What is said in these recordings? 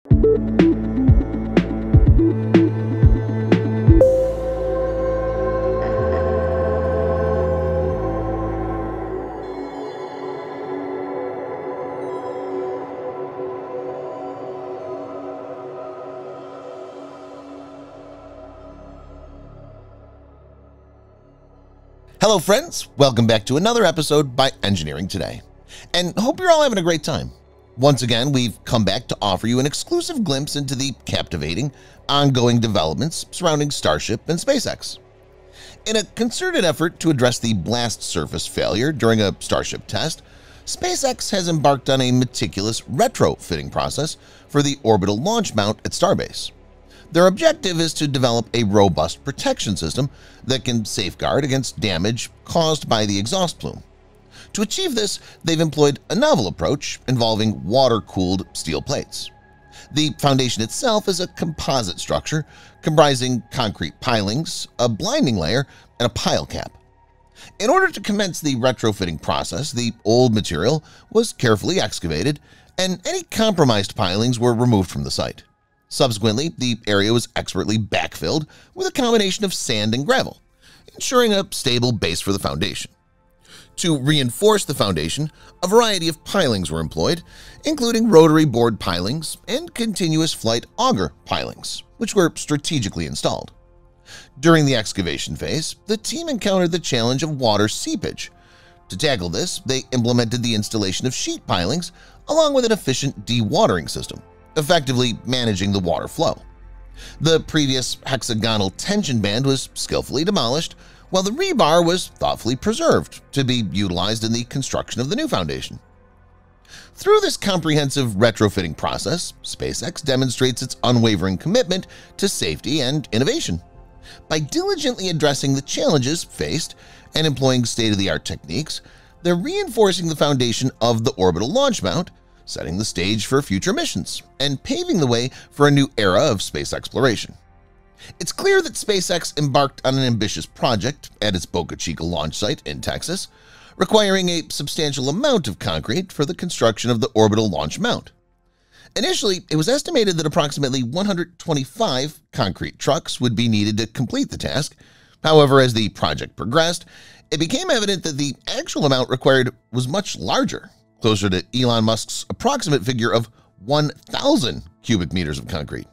Hello friends, welcome back to another episode by Engineering Today, and hope you're all having a great time. Once again, we've come back to offer you an exclusive glimpse into the captivating, ongoing developments surrounding Starship and SpaceX. In a concerted effort to address the blast surface failure during a Starship test, SpaceX has embarked on a meticulous retrofitting process for the orbital launch mount at Starbase. Their objective is to develop a robust protection system that can safeguard against damage caused by the exhaust plume. To achieve this, they've employed a novel approach involving water-cooled steel plates. The foundation itself is a composite structure comprising concrete pilings, a blinding layer, and a pile cap. In order to commence the retrofitting process, the old material was carefully excavated, and any compromised pilings were removed from the site. Subsequently, the area was expertly backfilled with a combination of sand and gravel, ensuring a stable base for the foundation. To reinforce the foundation, a variety of pilings were employed, including rotary board pilings and continuous flight auger pilings, which were strategically installed. During the excavation phase, the team encountered the challenge of water seepage. To tackle this, they implemented the installation of sheet pilings along with an efficient dewatering system, effectively managing the water flow. The previous hexagonal tension band was skillfully demolished, while the rebar was thoughtfully preserved to be utilized in the construction of the new foundation. Through this comprehensive retrofitting process, SpaceX demonstrates its unwavering commitment to safety and innovation. By diligently addressing the challenges faced and employing state-of-the-art techniques, they're reinforcing the foundation of the orbital launch mount, setting the stage for future missions, and paving the way for a new era of space exploration. It's clear that SpaceX embarked on an ambitious project at its Boca Chica launch site in Texas, requiring a substantial amount of concrete for the construction of the orbital launch mount. Initially, it was estimated that approximately 125 concrete trucks would be needed to complete the task. However, as the project progressed, it became evident that the actual amount required was much larger, closer to Elon Musk's approximate figure of 1,000 cubic meters of concrete.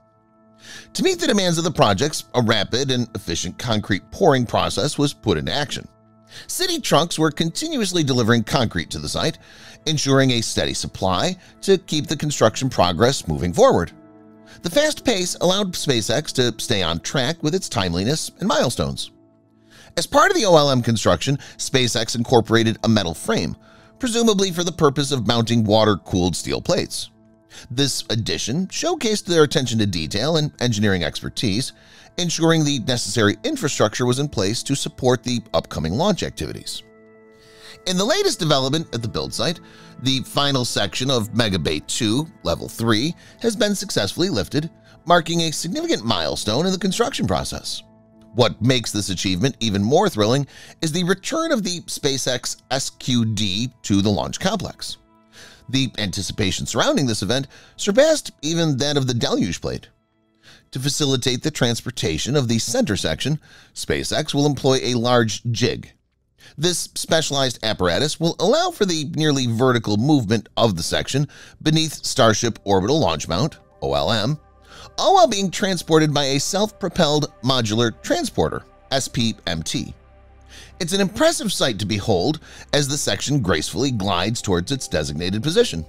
To meet the demands of the projects, a rapid and efficient concrete pouring process was put into action. City trucks were continuously delivering concrete to the site, ensuring a steady supply to keep the construction progress moving forward. The fast pace allowed SpaceX to stay on track with its timeliness and milestones. As part of the OLM construction, SpaceX incorporated a metal frame, presumably for the purpose of mounting water-cooled steel plates. This addition showcased their attention to detail and engineering expertise, ensuring the necessary infrastructure was in place to support the upcoming launch activities. In the latest development at the build site, the final section of Mega Bay 2, Level 3, has been successfully lifted, marking a significant milestone in the construction process. What makes this achievement even more thrilling is the return of the SpaceX SQD to the launch complex. The anticipation surrounding this event surpassed even that of the DELUGE plate. To facilitate the transportation of the center section, SpaceX will employ a large jig. This specialized apparatus will allow for the nearly vertical movement of the section beneath Starship Orbital Launch Mount, OLM, all while being transported by a self-propelled modular transporter, SPMT. It's an impressive sight to behold as the section gracefully glides towards its designated position.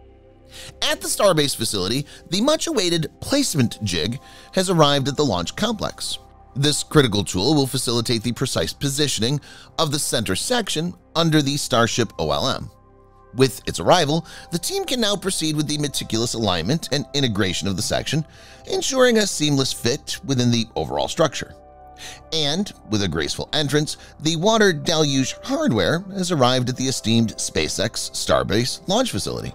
At the Starbase facility, the much-awaited placement jig has arrived at the launch complex. This critical tool will facilitate the precise positioning of the center section under the Starship OLM. With its arrival, the team can now proceed with the meticulous alignment and integration of the section, ensuring a seamless fit within the overall structure. And, with a graceful entrance, the water deluge hardware has arrived at the esteemed SpaceX Starbase launch facility.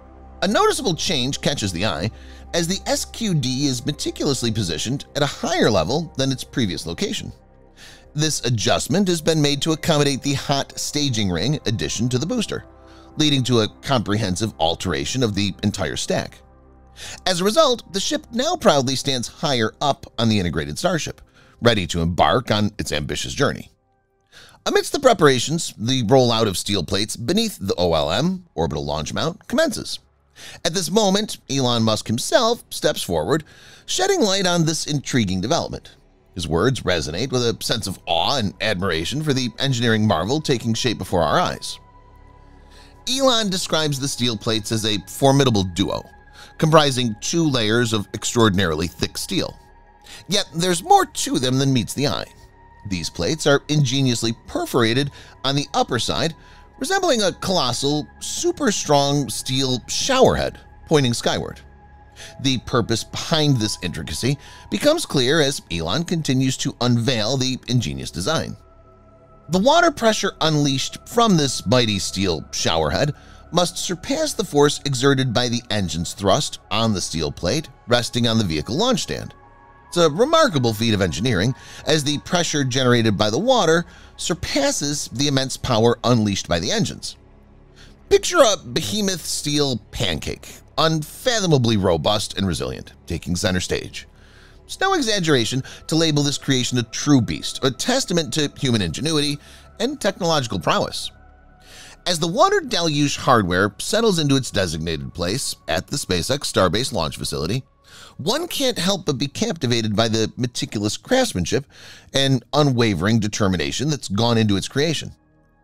A noticeable change catches the eye as the SQD is meticulously positioned at a higher level than its previous location. This adjustment has been made to accommodate the hot staging ring addition to the booster, leading to a comprehensive alteration of the entire stack. As a result, the ship now proudly stands higher up on the integrated Starship, ready to embark on its ambitious journey. Amidst the preparations, the rollout of steel plates beneath the OLM, orbital launch mount, commences. At this moment, Elon Musk himself steps forward, shedding light on this intriguing development. His words resonate with a sense of awe and admiration for the engineering marvel taking shape before our eyes. Elon describes the steel plates as a formidable duo, comprising 2 layers of extraordinarily thick steel. Yet there's more to them than meets the eye. These plates are ingeniously perforated on the upper side, resembling a colossal, super strong steel showerhead pointing skyward. The purpose behind this intricacy becomes clear as Elon continues to unveil the ingenious design. The water pressure unleashed from this mighty steel showerhead must surpass the force exerted by the engine's thrust on the steel plate resting on the vehicle launch stand. It's a remarkable feat of engineering, as the pressure generated by the water surpasses the immense power unleashed by the engines. Picture a behemoth steel pancake, unfathomably robust and resilient, taking center stage. It's no exaggeration to label this creation a true beast, a testament to human ingenuity and technological prowess. As the water deluge hardware settles into its designated place at the SpaceX Starbase launch facility, one can't help but be captivated by the meticulous craftsmanship and unwavering determination that's gone into its creation.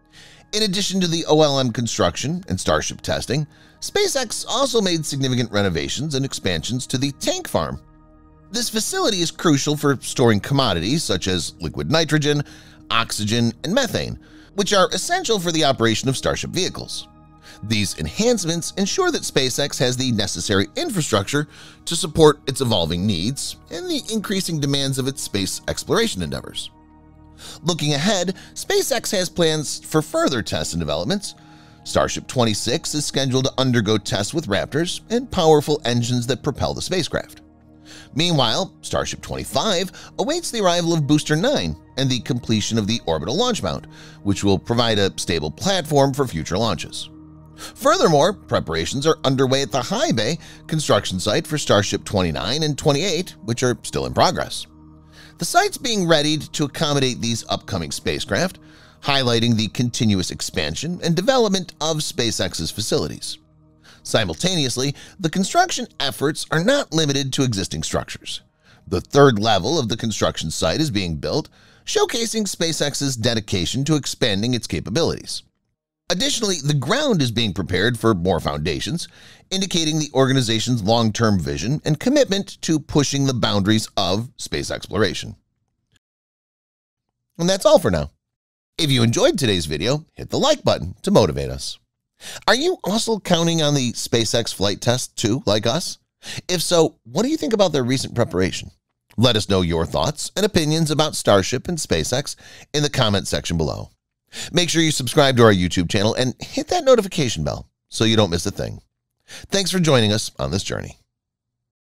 In addition to the OLM construction and Starship testing, SpaceX also made significant renovations and expansions to the tank farm. This facility is crucial for storing commodities such as liquid nitrogen, oxygen, and methane, which are essential for the operation of Starship vehicles. These enhancements ensure that SpaceX has the necessary infrastructure to support its evolving needs and the increasing demands of its space exploration endeavors. Looking ahead, SpaceX has plans for further tests and developments. Starship 26 is scheduled to undergo tests with Raptors and powerful engines that propel the spacecraft. Meanwhile, Starship 25 awaits the arrival of Booster 9 and the completion of the orbital launch mount, which will provide a stable platform for future launches. Furthermore, preparations are underway at the high bay construction site for Starship 29 and 28, which are still in progress. The site's being readied to accommodate these upcoming spacecraft, highlighting the continuous expansion and development of SpaceX's facilities. Simultaneously, the construction efforts are not limited to existing structures. The third level of the construction site is being built, showcasing SpaceX's dedication to expanding its capabilities. Additionally, the ground is being prepared for more foundations, indicating the organization's long-term vision and commitment to pushing the boundaries of space exploration. And that's all for now. If you enjoyed today's video, hit the like button to motivate us. Are you also counting on the SpaceX flight test too, like us? If so, what do you think about their recent preparation? Let us know your thoughts and opinions about Starship and SpaceX in the comment section below. Make sure you subscribe to our YouTube channel and hit that notification bell so you don't miss a thing. Thanks for joining us on this journey.